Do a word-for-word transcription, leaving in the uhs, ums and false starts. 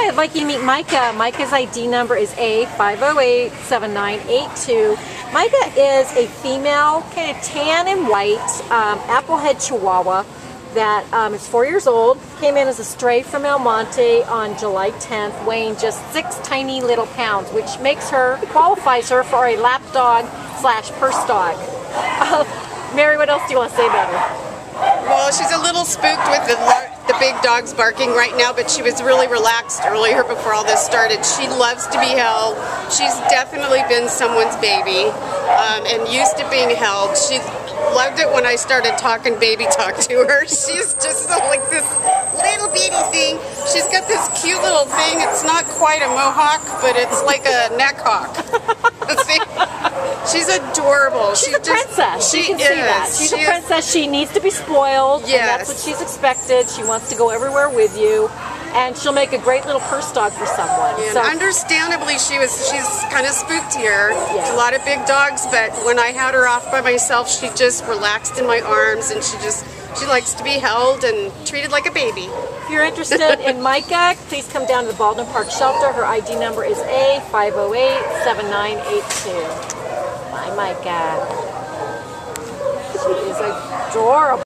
I'd like you to meet Mica. Mica's I D number is A five oh eight seven nine eight two. Mica is a female, kind of tan and white, um, Applehead Chihuahua that um, is four years old. Came in as a stray from El Monte on July tenth, weighing just six tiny little pounds, which makes her, qualifies her for a lap dog slash purse dog. Uh, Mary, what else do you want to say about her? Well, she's a little spooked with the, the big dogs barking right now, but she was really relaxed earlier before all this started. She loves to be held. She's definitely been someone's baby um, and used to being held. She loved it when I started talking baby talk to her. She's just so like this little bitty thing. She's got this cute little thing. It's not quite a mohawk, but it's like a neck hawk. See? She's adorable. She's she a princess. Just, she you can is. see that. She's she a princess. Is. She needs to be spoiled. Yes. And that's what she's expected. She wants to go everywhere with you. And she'll make a great little purse dog for someone. And so, understandably, she was she's kind of spooked here. Yeah. A lot of big dogs, but when I had her off by myself, she just relaxed in my arms, and she just she likes to be held and treated like a baby. If you're interested in Mica, please come down to the Baldwin Park shelter. Her I D number is A five oh eight seven nine eight two. Bye, Mica. She is adorable.